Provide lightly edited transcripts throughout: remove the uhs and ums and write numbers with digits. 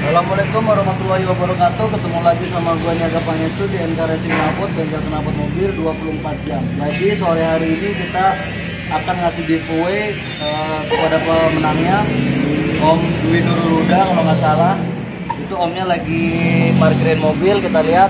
Assalamualaikum warahmatullahi wabarakatuh. Ketemu lagi sama gue Niaga Pangestu di NK Racing Knalpot, bengkel knalpot mobil 24 jam. Jadi sore hari ini kita akan ngasih giveaway kepada pemenangnya, Om Dwi Nurul Huda kalau nggak salah. Itu omnya lagi parkirin mobil, kita lihat.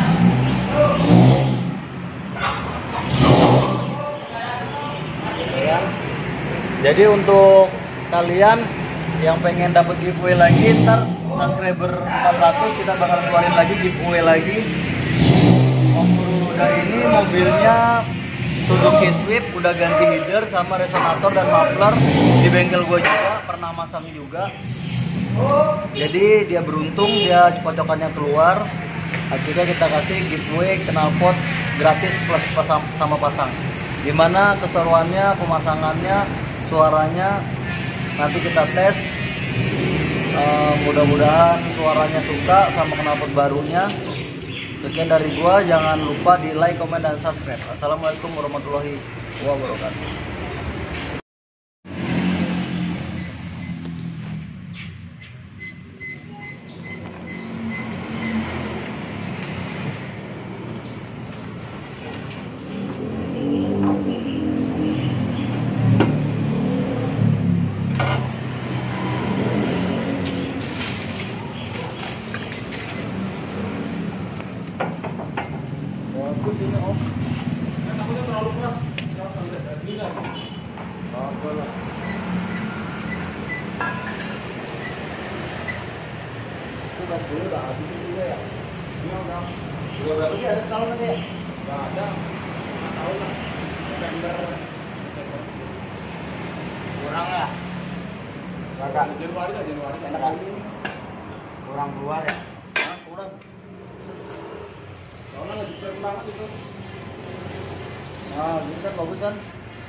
Jadi untuk kalian yang pengen dapat giveaway lagi, ntar subscriber 400 kita bakal keluarin lagi giveaway lagi. Om Huda ini mobilnya Suzuki Swift, udah ganti header sama resonator dan muffler di bengkel gue juga, pernah masang juga. Jadi dia beruntung, dia kocokannya keluar. Akhirnya kita kasih giveaway knalpot gratis plus sama pasang. Gimana keseruannya, pemasangannya, suaranya nanti kita tes. Mudah-mudahan suaranya suka sama knalpot barunya. Sekian dari gua, jangan lupa di like, komen, dan subscribe. Assalamualaikum warahmatullahi wabarakatuh. Bagus ini Om. Takutnya terlalu keras. Kalau sampai tadi lagi. Bagus lah. Itu gas dulu udah habis juga ya. Ini udah. Dua berapa sih ada sekarang nanti ya? Nggak ada. Nggak tahu lah. November. Kurang ya? Agak. Januari lah, Januari. Enak kali ini. Kurang keluar ya? Hah, kurang. Soalnya lagi keren banget itu. Nah, ini kan bagus kan?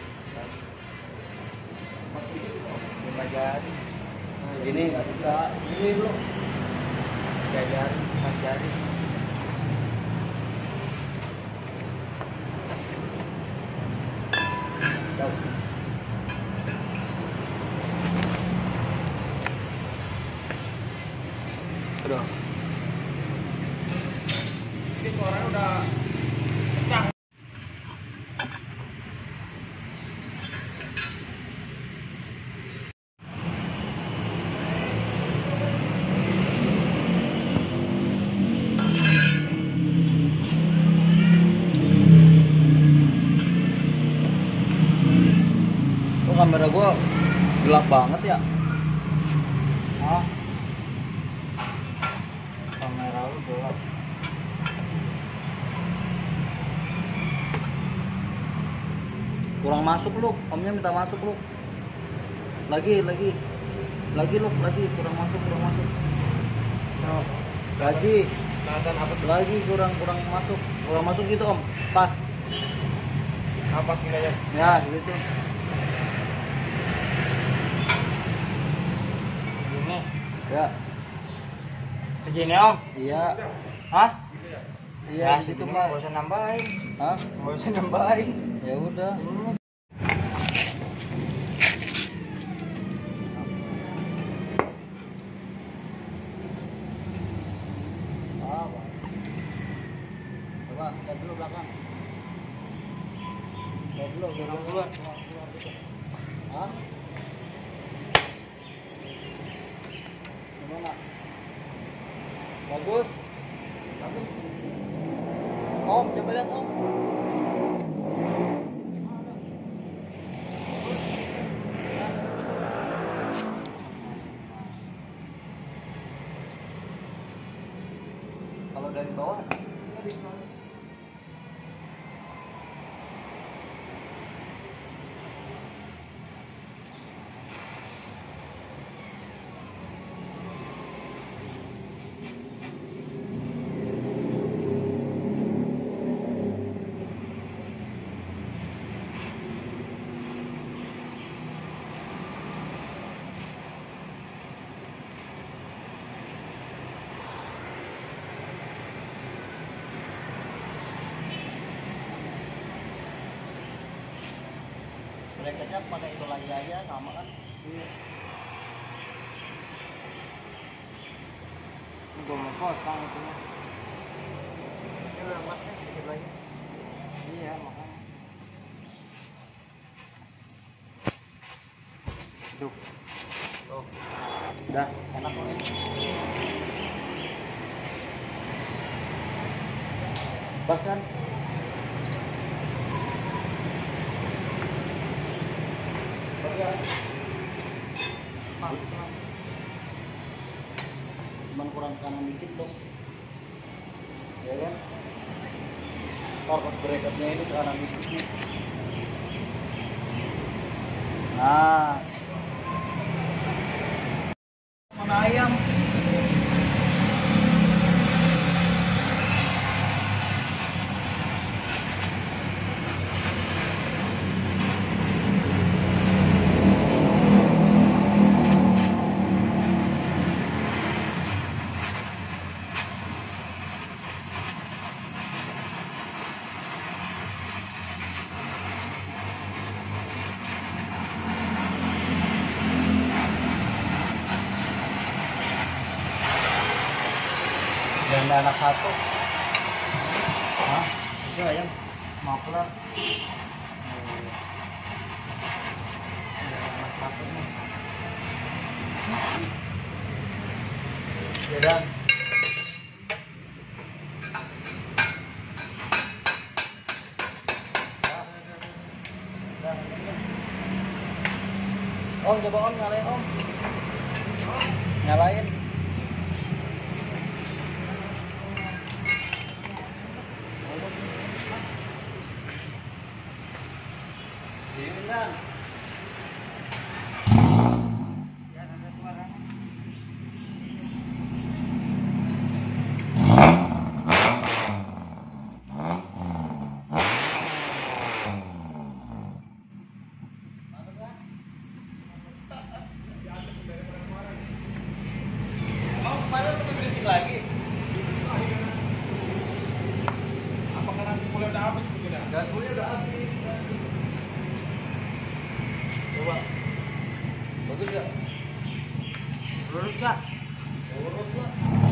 Lima jari. Nah, ini nggak bisa. Ini bro. 3 jari, 4 jari. Udah. Ini suaranya udah pecah. Oh, kamera gua gelap banget ya. Hah? Kamera lu gelap. Kurang masuk lu, omnya minta masuk lu. Lagi kurang masuk. Oh, lagi kurang masuk gitu om, pas. Apa sih aja? Ya gitu. Gini. Ya. Segini om? Iya. Hah? Iya, ya, gitu Pak. Enggak usah nambahin. Hah? Enggak usah nambahin. Ya udah. Coba lihat dulu belakang. Lihat dulu, keluar. Hah? Gimana? Bagus. Om, coba lihat om. Kalau dari bawah, ini di bawah. bracketnya pakai itu lagi aja sama kan. Gue mau potong itu mah. Ini lemaknya sedikit lagi. Iya makanya. Duh. Oh. Udah enak loh. Pas kan? Cuman kurang kanan dikit dong, ya kan? Karpet bracketnya ini kanan dikit nih. Nah, mana ayam? Janda anak satu. Hah? Itu ayam mapler. Anak satu nih. Ya dan. Om, coba om nyalain om. Nyalain. Diundang. Ya ada suaranya. Emang kemarin lebih berisik lagi? Apakah nanti mulai udah habis begini? Ganggunya udah habis. Coba. Bagus gak? Lurus gak? Lurus lah.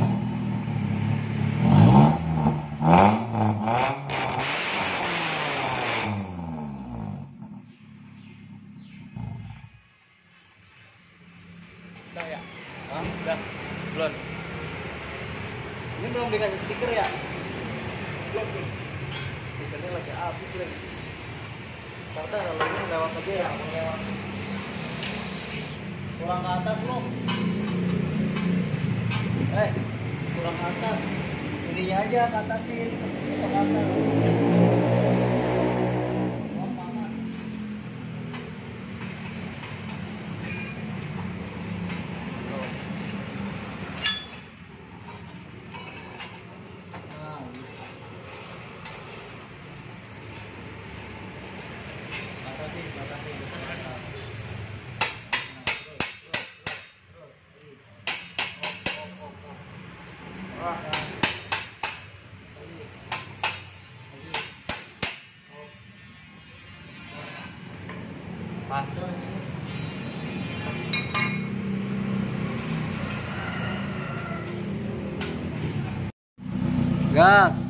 Udah ya? Hah? Udah? Belum? Ini belum dikasih stiker ya? Belum. Stikernya lagi habis lagi. Karena kalau ini lewat aja ya, lewat. Kurang ke atas belum? Kurang ke atas. Ininya aja ke atasin, itu ke atas. Oh, panas. Nah, atasin, atasin. Pas gas.